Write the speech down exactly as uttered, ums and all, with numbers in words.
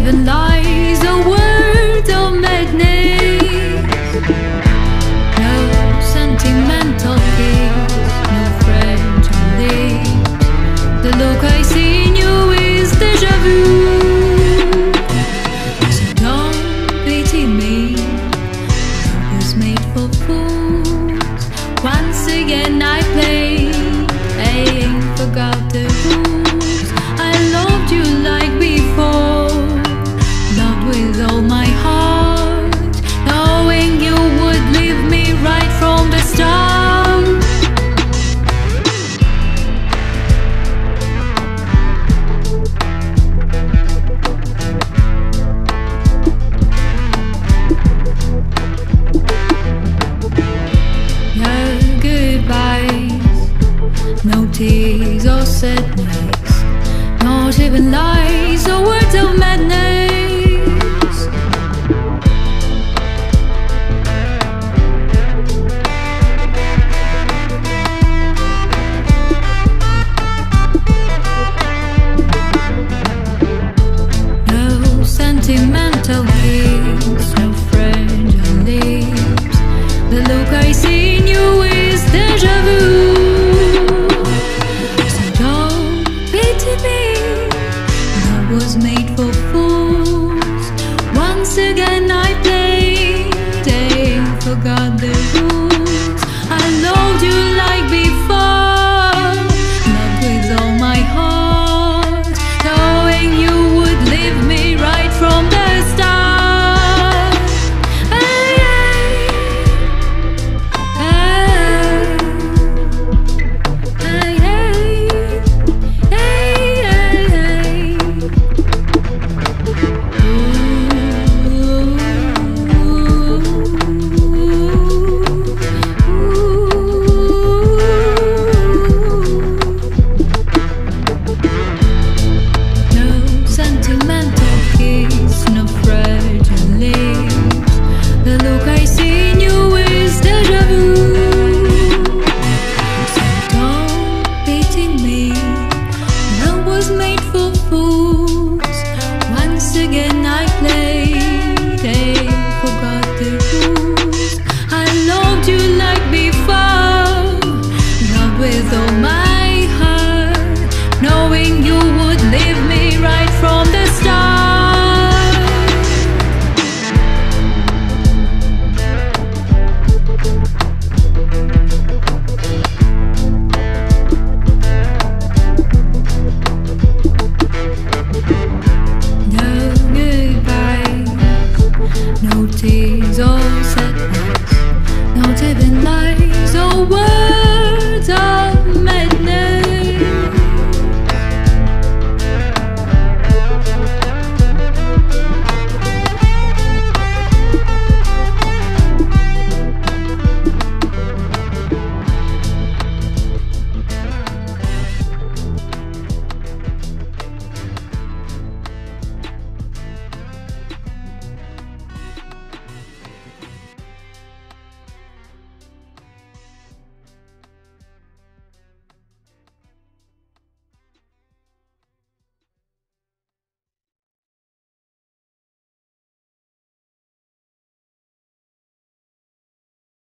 even lies, a word of madness. No sentimental kiss, no fragile lips. The look I see in you is deja vu. So don't pity me, I was made for fools. Once again I play, I ain't forgot the rules. I loved you like before, loved with all my heart, knowing you would leave me right from the start. No goodbyes, no tears or sadness, not even lies or words of madness. No sentimental kiss, no fragile lips. The look I see in you is deja vu. So don't pity me, I was made for